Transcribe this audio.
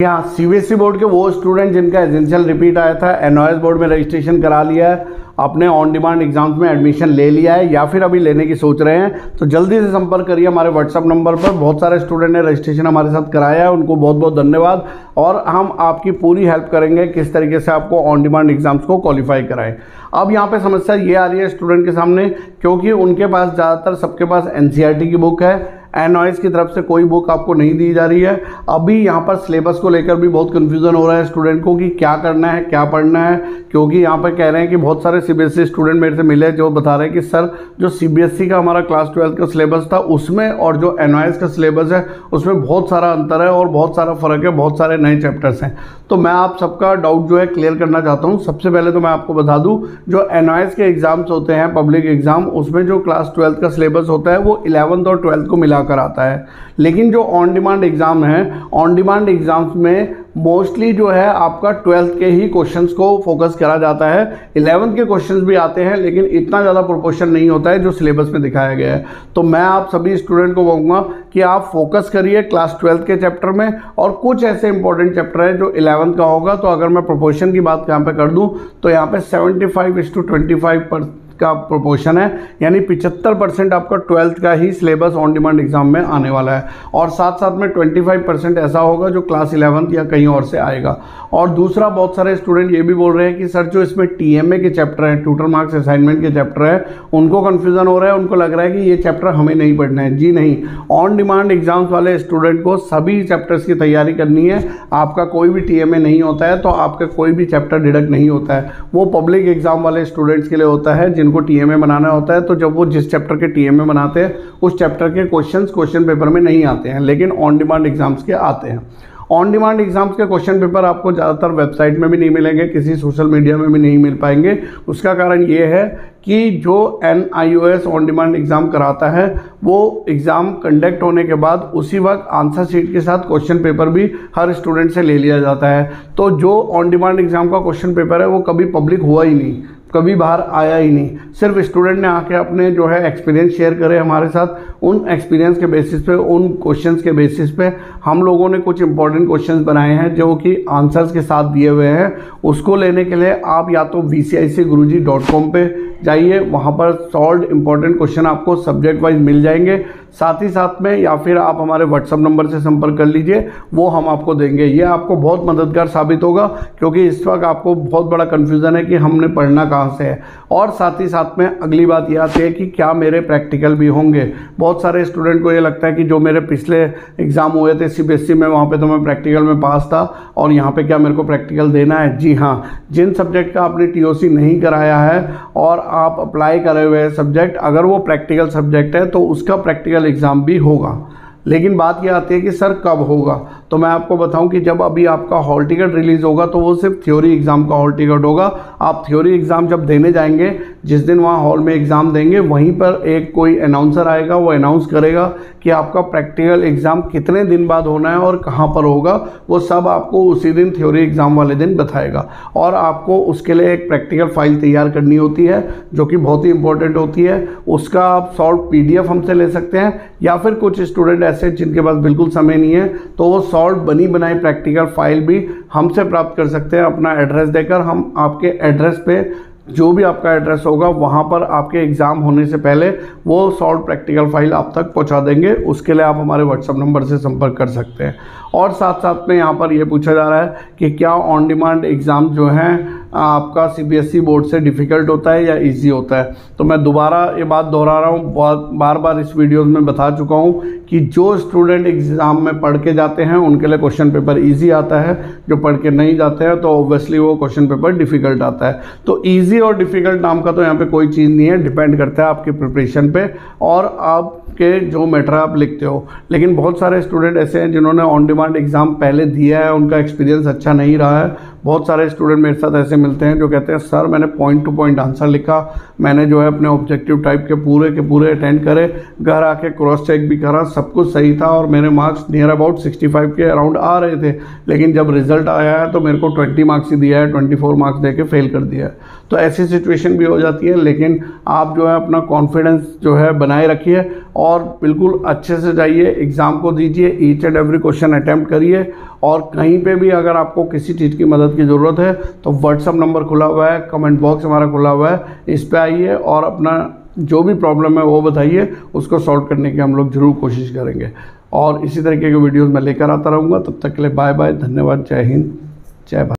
यहाँ CBSE board के वो स्टूडेंट जिनका एसेंशियल रिपीट आया था, एनओएस बोर्ड में रजिस्ट्रेशन करा लिया है, अपने ऑन डिमांड एग्जाम्स में एडमिशन ले लिया है या फिर अभी लेने की सोच रहे हैं, तो जल्दी से संपर्क करिए हमारे व्हाट्सअप नंबर पर। बहुत सारे स्टूडेंट ने रजिस्ट्रेशन हमारे साथ कराया है, उनको बहुत बहुत धन्यवाद। और हम आपकी पूरी हेल्प करेंगे किस तरीके से आपको ऑन डिमांड एग्जाम्स को क्वालिफाई कराएं। अब यहाँ पे समस्या ये आ रही है स्टूडेंट के सामने, क्योंकि उनके पास ज़्यादातर सबके पास एनसीईआरटी की बुक है, एनओएस की तरफ से कोई बुक आपको नहीं दी जा रही है। अभी यहाँ पर सिलेबस को लेकर भी बहुत कन्फ्यूज़न हो रहा है स्टूडेंट को कि क्या करना है क्या पढ़ना है, क्योंकि यहाँ पर कह रहे हैं कि बहुत सारे सीबीएसई स्टूडेंट मेरे से मिले जो बता रहे हैं कि सर जो सीबीएसई का हमारा क्लास 12 का सिलेबस था उसमें और जो एनओएस का सिलेबस है उसमें बहुत सारा अंतर है और बहुत सारा फ़र्क है, बहुत सारे नए चैप्टर्स हैं। तो मैं आप सबका डाउट जो है क्लियर करना चाहता हूँ। सबसे पहले तो मैं आपको बता दूँ, जो एनओएस के एग्ज़ाम्स होते हैं पब्लिक एग्ज़ाम, उसमें जो क्लास 12 का सिलेबस होता है वो 11th और 12th को मिलाकर आता है। लेकिन जो ऑन डिमांड एग्ज़ाम है, ऑन डिमांड एग्ज़ाम्स में मोस्टली जो है आपका 12th के ही क्वेश्चंस को फोकस करा जाता है। 11th के क्वेश्चंस भी आते हैं लेकिन इतना ज़्यादा प्रोपोर्शन नहीं होता है जो सिलेबस में दिखाया गया है। तो मैं आप सभी स्टूडेंट को कहूँगा कि आप फोकस करिए क्लास 12th के चैप्टर में, और कुछ ऐसे इंपॉर्टेंट चैप्टर है जो 11th का होगा। तो अगर मैं प्रोपोर्शन की बात यहाँ पे कर दूँ तो यहाँ पे 75:25 का प्रोपोर्शन है, यानी 75% आपका 12th का ही सिलेबस ऑन डिमांड एग्जाम में आने वाला है, और साथ साथ में 25% ऐसा होगा जो क्लास 11th या कहीं और से आएगा। और दूसरा, बहुत सारे स्टूडेंट ये भी बोल रहे हैं कि सर जो इसमें टीएमए के चैप्टर हैं, ट्यूटर मार्क्स असाइनमेंट के चैप्टर है, उनको कन्फ्यूज़न हो रहा है, उनको लग रहा है कि ये चैप्टर हमें नहीं पढ़ना है। जी नहीं, ऑन डिमांड एग्जाम्स वाले स्टूडेंट को सभी चैप्टर्स की तैयारी करनी है। आपका कोई भी टीएमए नहीं होता है तो आपका कोई भी चैप्टर डिडक्ट नहीं होता है, वो पब्लिक एग्जाम वाले स्टूडेंट्स के लिए होता है जिनको टीएमए बनाना होता है। तो जब वो जिस चैप्टर के टीएमए बनाते हैं उस चैप्टर के क्वेश्चन पेपर में नहीं आते हैं, लेकिन ऑन डिमांड एग्जाम्स के आते हैं। ऑन डिमांड एग्जाम्स के क्वेश्चन पेपर आपको ज़्यादातर वेबसाइट में भी नहीं मिलेंगे, किसी सोशल मीडिया में भी नहीं मिल पाएंगे। उसका कारण ये है कि जो NIOS ऑन डिमांड एग्ज़ाम कराता है वो एग्ज़ाम कंडक्ट होने के बाद उसी वक्त आंसर शीट के साथ क्वेश्चन पेपर भी हर स्टूडेंट से ले लिया जाता है। तो जो ऑन डिमांड एग्ज़ाम का क्वेश्चन पेपर है वो कभी पब्लिक हुआ ही नहीं, कभी बाहर आया ही नहीं। सिर्फ स्टूडेंट ने आके अपने जो है एक्सपीरियंस शेयर करे हमारे साथ, उन एक्सपीरियंस के बेसिस पे, उन क्वेश्चंस के बेसिस पे हम लोगों ने कुछ इंपॉर्टेंट क्वेश्चंस बनाए हैं जो कि आंसर्स के साथ दिए हुए हैं। उसको लेने के लिए आप या तो vcicguruji.com पे जाइए, वहाँ पर सॉल्व इंपॉर्टेंट क्वेश्चन आपको सब्जेक्ट वाइज मिल जाएंगे। साथ ही साथ में या फिर आप हमारे व्हाट्सअप नंबर से संपर्क कर लीजिए, वो हम आपको देंगे। ये आपको बहुत मददगार साबित होगा, क्योंकि इस वक्त आपको बहुत बड़ा कन्फ्यूज़न है कि हमने पढ़ना कहाँ से है। और साथ ही साथ में अगली बात ये आती है कि क्या मेरे प्रैक्टिकल भी होंगे। बहुत सारे स्टूडेंट को ये लगता है कि जो मेरे पिछले एग्ज़ाम हुए थे सीबीएसई में, वहाँ पे तो मैं प्रैक्टिकल में पास था और यहाँ पे क्या मेरे को प्रैक्टिकल देना है। जी हाँ, जिन सब्जेक्ट का आपने टीओसी नहीं कराया है और आप अप्लाई करे हुए सब्जेक्ट, अगर वो प्रैक्टिकल सब्जेक्ट है तो उसका प्रैक्टिकल एग्ज़ाम भी होगा। लेकिन बात ये आती है कि सर कब होगा, तो मैं आपको बताऊं कि जब अभी आपका हॉल टिकट रिलीज़ होगा तो वो सिर्फ थ्योरी एग्ज़ाम का हॉल टिकट होगा। आप थ्योरी एग्ज़ाम जब देने जाएंगे, जिस दिन वहाँ हॉल में एग्ज़ाम देंगे, वहीं पर एक कोई अनाउंसर आएगा, वो अनाउंस करेगा कि आपका प्रैक्टिकल एग्ज़ाम कितने दिन बाद होना है और कहाँ पर होगा। वो सब आपको उसी दिन थ्योरी एग्ज़ाम वाले दिन बताएगा, और आपको उसके लिए एक प्रैक्टिकल फाइल तैयार करनी होती है जो कि बहुत ही इंपॉर्टेंट होती है। उसका आप सॉल्व PDF हमसे ले सकते हैं, या फिर कुछ स्टूडेंट ऐसे जिनके पास बिल्कुल समय नहीं है तो वो सॉल्व बनी बनाई प्रैक्टिकल फाइल भी हमसे प्राप्त कर सकते हैं। अपना एड्रेस देकर हम आपके एड्रेस पे, जो भी आपका एड्रेस होगा वहाँ पर आपके एग्ज़ाम होने से पहले वो सॉल्व प्रैक्टिकल फाइल आप तक पहुँचा देंगे। उसके लिए आप हमारे व्हाट्सअप नंबर से संपर्क कर सकते हैं। और साथ साथ में यहाँ पर ये पूछा जा रहा है कि क्या ऑन डिमांड एग्ज़ाम जो है आपका सीबीएसई बोर्ड से डिफ़िकल्ट होता है या इजी होता है। तो मैं दोबारा ये बात दोहरा रहा हूँ, बहुत बार बार इस वीडियोज़ में बता चुका हूँ कि जो स्टूडेंट एग्ज़ाम में पढ़ के जाते हैं उनके लिए क्वेश्चन पेपर ईजी आता है, जो पढ़ के नहीं जाते हैं तो ऑब्वियसली वो क्वेश्चन पेपर डिफ़िकल्ट आता है। तो ईजी और डिफ़िकल्ट नाम का तो यहाँ पे कोई चीज़ नहीं है, डिपेंड करता है आपके प्रिपरेशन पे और आपके जो मैटर आप लिखते हो। लेकिन बहुत सारे स्टूडेंट ऐसे हैं जिन्होंने ऑन डिमांड एग्ज़ाम पहले दिया है, उनका एक्सपीरियंस अच्छा नहीं रहा है, बहुत सारे स्टूडेंट मेरे साथ ऐसे मिलते हैं जो कहते हैं सर मैंने पॉइंट टू पॉइंट आंसर लिखा, मैंने जो है अपने ऑब्जेक्टिव टाइप के पूरे अटेंड करे, घर आके क्रॉस चेक भी करा, सब कुछ सही था और मेरे मार्क्स नियर अबाउट 65 के अराउंड आ रहे थे, लेकिन जब रिजल्ट आया है तो मेरे को 20 मार्क्स ही दिया है, 24 मार्क्स दे के फेल कर दिया है। तो ऐसी सिचुएशन भी हो जाती है, लेकिन आप जो है अपना कॉन्फिडेंस जो है बनाए रखिए और बिल्कुल अच्छे से जाइए, एग्ज़ाम को दीजिए, each and every question attempt करिए। और कहीं पे भी अगर आपको किसी चीज़ की मदद की ज़रूरत है तो व्हाट्सअप नंबर खुला हुआ है, कमेंट बॉक्स हमारा खुला हुआ है, इस पे आइए और अपना जो भी प्रॉब्लम है वो बताइए, उसको सॉल्व करने की हम लोग ज़रूर कोशिश करेंगे। और इसी तरीके के वीडियोज़ मैं लेकर आता रहूँगा। तब तक के लिए बाय बाय, धन्यवाद, जय हिंद, जय भारत।